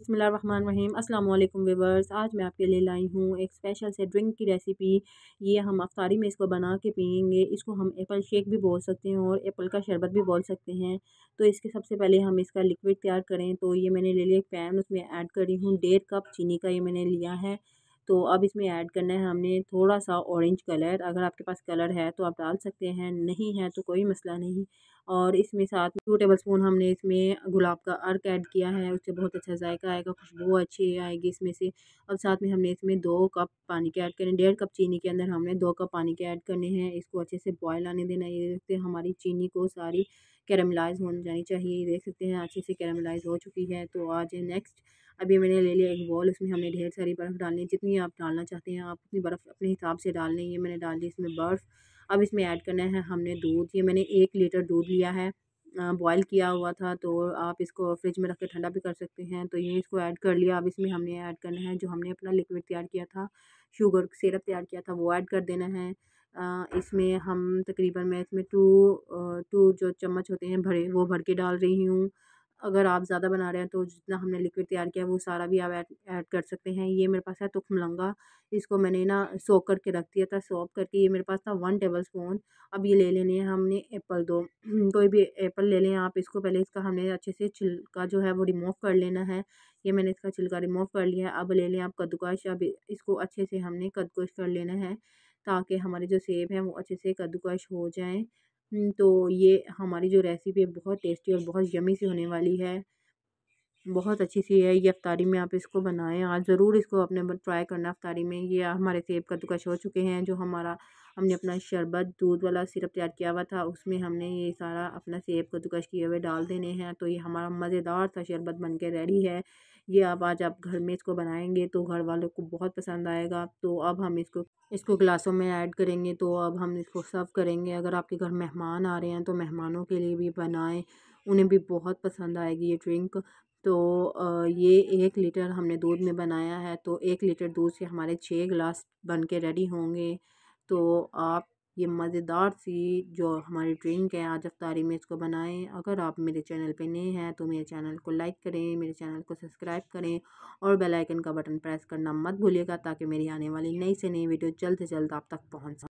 बिस्मिल्लाहिर्रहमानिर्रहीम अस्सलाम वालेकुम व्यूअर्स। आज मैं आपके लिए लाई हूँ एक स्पेशल से ड्रिंक की रेसिपी। ये हम अफ्तारी में इसको बना के पियेंगे। इसको हम एप्पल शेक भी बोल सकते हैं और एप्पल का शरबत भी बोल सकते हैं। तो इसके सबसे पहले हम इसका लिक्विड तैयार करें। तो ये मैंने ले लिया एक पैन, उसमें ऐड कर रही हूँ 1.5 कप चीनी का, ये मैंने लिया है। तो अब इसमें ऐड करना है हमने थोड़ा सा ऑरेंज कलर। अगर आपके पास कलर है तो आप डाल सकते हैं, नहीं है तो कोई मसला नहीं। और इसमें साथ में 2 टेबल स्पून हमने इसमें गुलाब का अर्क ऐड किया है, उससे बहुत अच्छा जायका आएगा, खुशबू अच्छी आएगी इसमें से। अब साथ में हमने इसमें 2 कप पानी के ऐड करने, 1.5 कप चीनी के अंदर हमने 2 कप पानी के ऐड करने हैं। इसको अच्छे से बॉयल आने देना। ये देखते हैं हमारी चीनी को सारी कैरामलाइज हो जानी चाहिए। ये देख सकते हैं अच्छे से कैरामलाइज हो चुकी है। तो आज नेक्स्ट अभी मैंने ले लिया एक बॉल, उसमें हमने ढेर सारी बर्फ़ डालनी है। जितनी आप डालना चाहते हैं आप उतनी बर्फ़ अपने हिसाब से डाल लें। ये मैंने डाल दी इसमें बर्फ़। अब इसमें ऐड करना है हमने दूध। ये मैंने 1 लीटर दूध लिया है, बॉयल किया हुआ था। तो आप इसको फ्रिज में रख के ठंडा भी कर सकते हैं। तो ये इसको ऐड कर लिया। अब इसमें हमने ऐड करना है जो हमने अपना लिक्विड तैयार किया था, शुगर सिरप तैयार किया था, वो ऐड कर देना है। इसमें हम तकरीबन मैं इसमें 2 जो चम्मच होते हैं भरे, वो भर के डाल रही हूँ। अगर आप ज़्यादा बना रहे हैं तो जितना हमने लिक्विड तैयार किया वो सारा भी आप ऐड ऐड कर सकते हैं। ये मेरे पास है तुखमलंगा, इसको मैंने ना सोक करके रख दिया था। सोक करके ये मेरे पास था 1 टेबल स्पून। अब ये ले लेने हैं हमने एप्पल 2। कोई भी एप्पल ले लें आप। इसको पहले इसका हमने अच्छे से छिलका जो है वो रिमूव कर लेना है। ये मैंने इसका छिलका रिमूव कर लिया है। अब ले लें आप कद्दूकश। अब इसको अच्छे से हमने कद्दूकश कर लेना है ताकि हमारे जो सेब हैं वो अच्छे से कद्दूकश हो जाएँ। तो ये हमारी जो रेसिपी है बहुत टेस्टी और बहुत यम्मी सी होने वाली है। बहुत अच्छी सी है ये, इफ्तारी में आप इसको बनाएँ। आज ज़रूर इसको अपने ट्राई करना इफ्तारी में। ये हमारे सेब कद्दूकश हो चुके हैं। जो हमारा हमने अपना शरबत दूध वाला सिरप तैयार किया हुआ था उसमें हमने ये सारा अपना सेब कद्दूकश किए हुए डाल देने हैं। तो ये हमारा मज़ेदार सा शरबत बन के रेडी है। ये अब आज आप घर में इसको बनाएंगे तो घर वालों को बहुत पसंद आएगा। तो अब हम इसको इसको गिलासों में ऐड करेंगे। तो अब हम इसको सर्व करेंगे। अगर आपके घर मेहमान आ रहे हैं तो मेहमानों के लिए भी बनाएं, उन्हें भी बहुत पसंद आएगी ये ड्रिंक। तो ये 1 लीटर हमने दूध में बनाया है। तो 1 लीटर दूध से हमारे 6 गिलास बन के रेडी होंगे। तो आप ये मज़ेदार सी जो हमारी ड्रिंक है आज इफ्तारी में इसको बनाएं। अगर आप मेरे चैनल पे नए हैं तो मेरे चैनल को लाइक करें, मेरे चैनल को सब्सक्राइब करें और बेल आइकन का बटन प्रेस करना मत भूलिएगा ताकि मेरी आने वाली नई से नई वीडियो जल्द से जल्द आप तक पहुंच सके।